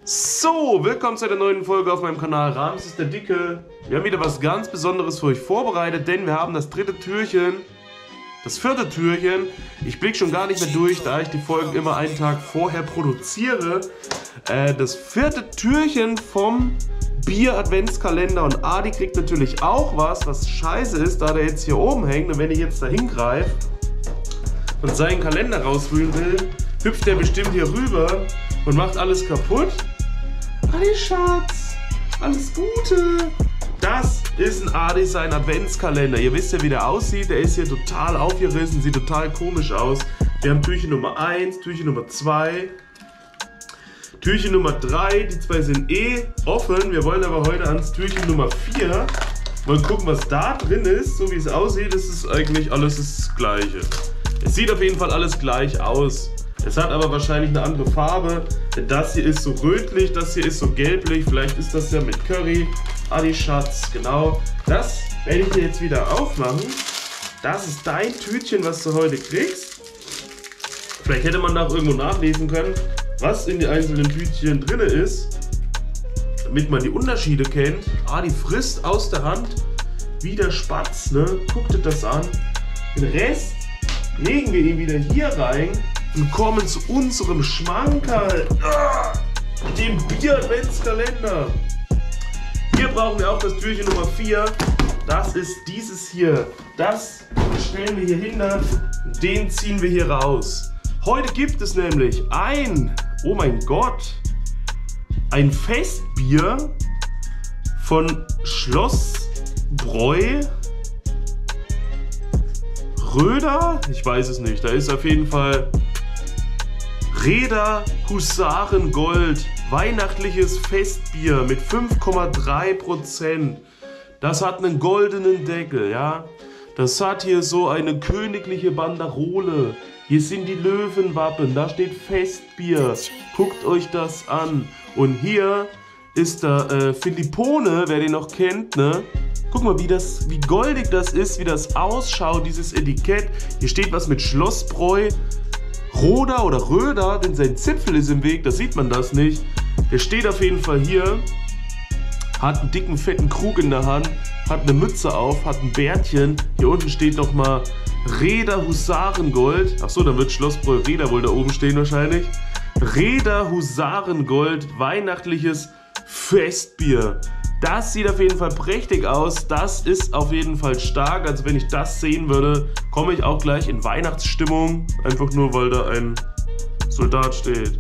So, willkommen zu einer neuen Folge auf meinem Kanal. Rams ist der Dicke. Wir haben wieder was ganz Besonderes für euch vorbereitet, denn wir haben das dritte Türchen, das vierte Türchen. Ich blicke schon gar nicht mehr durch, da ich die Folgen immer einen Tag vorher produziere. Das vierte Türchen vom Bier-Adventskalender, und Adi kriegt natürlich auch was scheiße ist, da der jetzt hier oben hängt, und wenn ich jetzt da hingreife und seinen Kalender rauswühlen will, hüpft der bestimmt hier rüber und macht alles kaputt. Adi Schatz, alles Gute. Das ist ein Adi sein Adventskalender. Ihr wisst ja, wie der aussieht. Der ist hier total aufgerissen, sieht total komisch aus. Wir haben Türchen Nummer 1, Türchen Nummer 2, Türchen Nummer 3. Die zwei sind offen. Wir wollen aber heute ans Türchen Nummer 4. Mal gucken, was da drin ist. So wie es aussieht, ist es eigentlich alles das Gleiche. Es sieht auf jeden Fall alles gleich aus. Es hat aber wahrscheinlich eine andere Farbe, denn das hier ist so rötlich, das hier ist so gelblich, vielleicht ist das ja mit Curry. Adi Schatz, genau. Das werde ich dir jetzt wieder aufmachen. Das ist dein Tütchen, was du heute kriegst. Vielleicht hätte man da auch irgendwo nachlesen können, was in den einzelnen Tütchen drin ist, damit man die Unterschiede kennt. Adi frisst aus der Hand wie der Spatz, ne? Guckt euch das an. Den Rest legen wir ihn wieder hier rein. Und kommen zu unserem Schmankerl, dem Bier-Adventskalender. Hier brauchen wir auch das Türchen Nummer 4. Das ist dieses hier. Das stellen wir hier hin, den ziehen wir hier raus. Heute gibt es nämlich oh mein Gott, ein Festbier von Schlossbräu Röder? Ich weiß es nicht. Da ist auf jeden Fall Reda Husarengold, weihnachtliches Festbier mit 5,3%. Das hat einen goldenen Deckel, ja. Das hat hier so eine königliche Banderole. Hier sind die Löwenwappen, da steht Festbier. Guckt euch das an. Und hier ist der Philippone, wer den noch kennt, ne? Guck mal, wie goldig das ist, wie das ausschaut, dieses Etikett. Hier steht was mit Schlossbräu Roda oder Röder, denn sein Zipfel ist im Weg, da sieht man das nicht. Der steht auf jeden Fall hier, hat einen dicken, fetten Krug in der Hand, hat eine Mütze auf, hat ein Bärtchen. Hier unten steht nochmal Reda Husarengold. Achso, dann wird Schlossbräu Reda wohl da oben stehen wahrscheinlich. Reda Husarengold, weihnachtliches Festbier. Das sieht auf jeden Fall prächtig aus, das ist auf jeden Fall stark, also wenn ich das sehen würde, komme ich auch gleich in Weihnachtsstimmung, einfach nur weil da ein Soldat steht.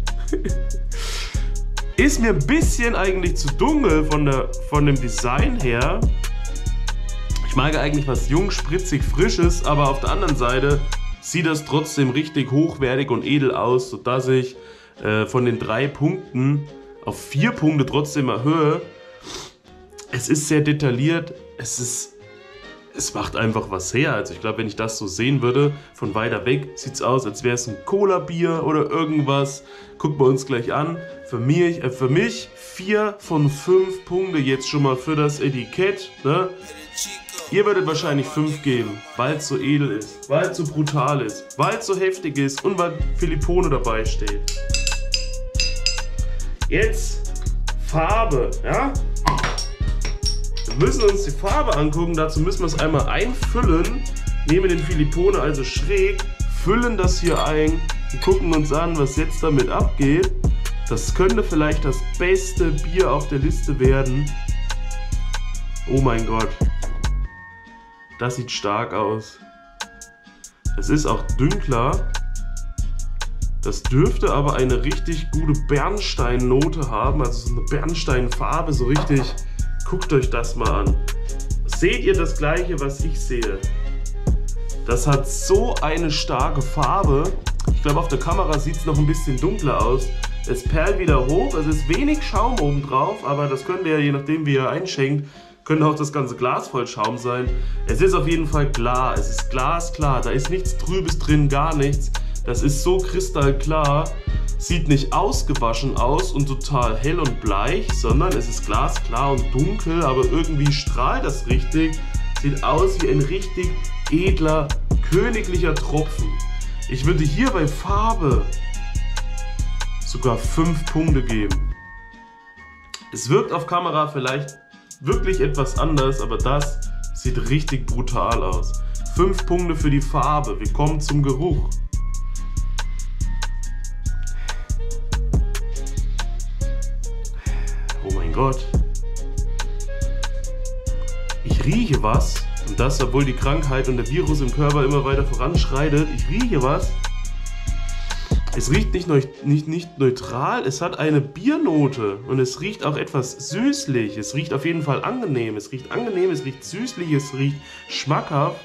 Ist mir ein bisschen eigentlich zu dunkel von dem Design her. Ich mag eigentlich was jung, spritzig, frisches, aber auf der anderen Seite sieht das trotzdem richtig hochwertig und edel aus, sodass ich von den 3 Punkten auf 4 Punkte trotzdem erhöhe. Es ist sehr detailliert, es macht einfach was her. Also ich glaube, wenn ich das so sehen würde, von weiter weg, sieht es aus, als wäre es ein Cola-Bier oder irgendwas. Gucken wir uns gleich an. Für mich 4 von 5 Punkte jetzt schon mal für das Etikett. Ne? Ihr würdet wahrscheinlich 5 geben, weil es so edel ist, weil es so brutal ist, weil es so heftig ist und weil Philippone dabei steht. Jetzt Farbe, ja? Wir müssen uns die Farbe angucken, dazu müssen wir es einmal einfüllen, nehmen den Philippone also schräg, füllen das hier ein und gucken uns an, was jetzt damit abgeht. Das könnte vielleicht das beste Bier auf der Liste werden. Oh mein Gott, das sieht stark aus. Es ist auch dünkler. Das dürfte aber eine richtig gute Bernsteinnote haben, also so eine Bernsteinfarbe, so richtig. Guckt euch das mal an. Seht ihr das gleiche, was ich sehe? Das hat so eine starke Farbe. Ich glaube, auf der Kamera sieht es noch ein bisschen dunkler aus. Es perlt wieder hoch, es ist wenig Schaum oben drauf, aber das könnte ja, je nachdem wie ihr einschenkt, könnte auch das ganze Glas voll Schaum sein. Es ist auf jeden Fall klar, es ist glasklar, da ist nichts Trübes drin, gar nichts. Das ist so kristallklar. Sieht nicht ausgewaschen aus und total hell und bleich, sondern es ist glasklar und dunkel, aber irgendwie strahlt das richtig. Sieht aus wie ein richtig edler, königlicher Tropfen. Ich würde hier bei Farbe sogar 5 Punkte geben. Es wirkt auf Kamera vielleicht wirklich etwas anders, aber das sieht richtig brutal aus. 5 Punkte für die Farbe. Wir kommen zum Geruch. Oh mein Gott. Ich rieche was. Und das, obwohl die Krankheit und der Virus im Körper immer weiter voranschreitet. Ich rieche was. Es riecht nicht neutral, es hat eine Biernote. Und es riecht auch etwas süßlich. Es riecht auf jeden Fall angenehm. Es riecht angenehm, es riecht süßlich, es riecht schmackhaft.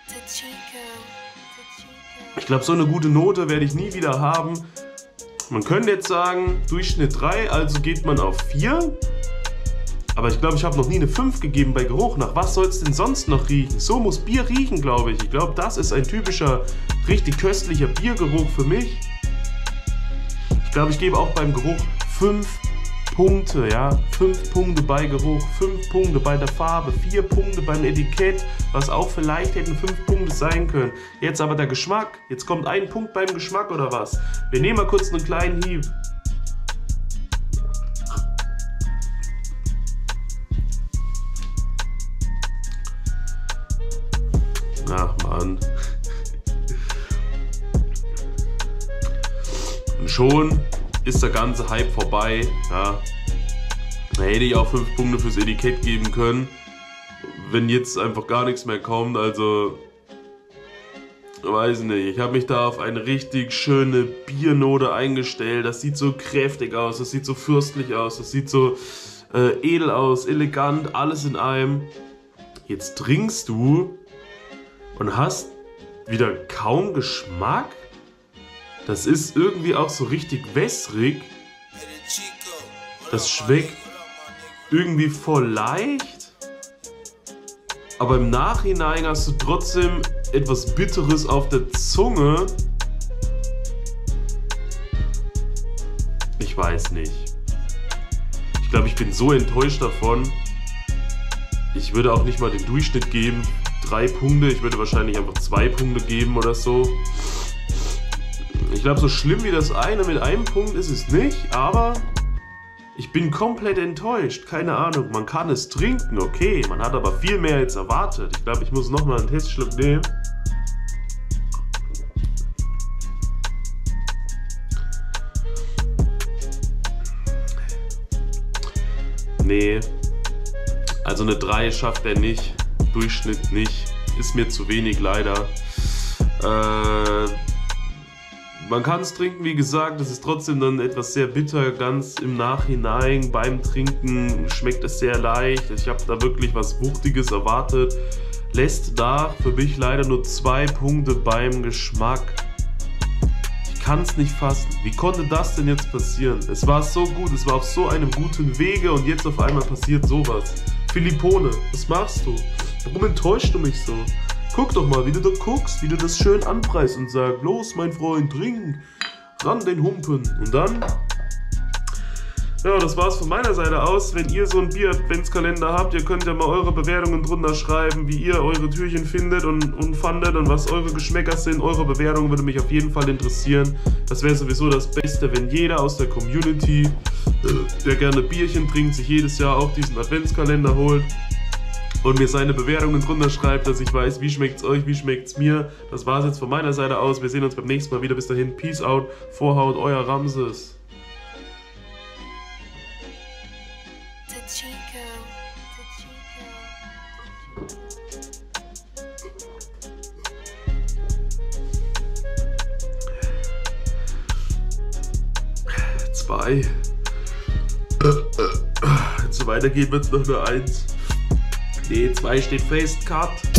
Ich glaube, so eine gute Note werde ich nie wieder haben. Man könnte jetzt sagen, Durchschnitt 3, also geht man auf 4. Aber ich glaube, ich habe noch nie eine 5 gegeben bei Geruch. Nach was soll es denn sonst noch riechen? So muss Bier riechen, glaube ich. Ich glaube, das ist ein typischer, richtig köstlicher Biergeruch für mich. Ich glaube, ich gebe auch beim Geruch 5 Punkte, ja. 5 Punkte bei Geruch, 5 Punkte bei der Farbe, 4 Punkte beim Etikett, was auch vielleicht hätten 5 Punkte sein können. Jetzt aber der Geschmack. Jetzt kommt ein Punkt beim Geschmack oder was? Wir nehmen mal kurz einen kleinen Hieb. Ach Mann. Und schon ist der ganze Hype vorbei. Ja. Da hätte ich auch 5 Punkte fürs Etikett geben können, wenn jetzt einfach gar nichts mehr kommt. Also, weiß nicht. Ich habe mich da auf eine richtig schöne Biernote eingestellt. Das sieht so kräftig aus, das sieht so fürstlich aus, das sieht so edel aus, elegant, alles in einem. Jetzt trinkst du und hast wieder kaum Geschmack. Das ist irgendwie auch so richtig wässrig. Das schmeckt irgendwie voll leicht. Aber im Nachhinein hast du trotzdem etwas Bitteres auf der Zunge. Ich weiß nicht. Ich glaube, ich bin so enttäuscht davon. Ich würde auch nicht mal den Durchschnitt geben. 3 Punkte. Ich würde wahrscheinlich einfach 2 Punkte geben oder so. Ich glaube, so schlimm wie das eine mit einem Punkt ist es nicht, aber ich bin komplett enttäuscht. Keine Ahnung, man kann es trinken, okay. Man hat aber viel mehr als erwartet. Ich glaube, ich muss nochmal einen Testschluck nehmen. Nee, also eine 3 schafft er nicht. Durchschnitt nicht. Ist mir zu wenig leider. Man kann es trinken, wie gesagt, es ist trotzdem dann etwas sehr bitter, ganz im Nachhinein. Beim Trinken schmeckt es sehr leicht. Ich habe da wirklich was Wuchtiges erwartet. Lässt nach, für mich leider nur 2 Punkte beim Geschmack. Ich kann es nicht fassen. Wie konnte das denn jetzt passieren? Es war so gut, es war auf so einem guten Wege und jetzt auf einmal passiert sowas. Philippone, was machst du? Warum enttäuschst du mich so? Guck doch mal, wie du da guckst, wie du das schön anpreist und sagst, los mein Freund, trink, ran den Humpen. Und dann, ja, das war's von meiner Seite aus. Wenn ihr so einen Bier-Adventskalender habt, ihr könnt ja mal eure Bewertungen drunter schreiben, wie ihr eure Türchen findet und fandet und was eure Geschmäcker sind. Eure Bewertung würde mich auf jeden Fall interessieren. Das wäre sowieso das Beste, wenn jeder aus der Community, der gerne Bierchen trinkt, sich jedes Jahr auch diesen Adventskalender holt und mir seine Bewertungen drunter schreibt, dass ich weiß, wie schmeckt's euch, wie schmeckt's mir. Das war's jetzt von meiner Seite aus. Wir sehen uns beim nächsten Mal wieder. Bis dahin, Peace out, Vorhaut, euer Ramses. Zwei. Wenn es so weitergeht, wird es noch eine 1. Nee, 2 steht fest. Cut.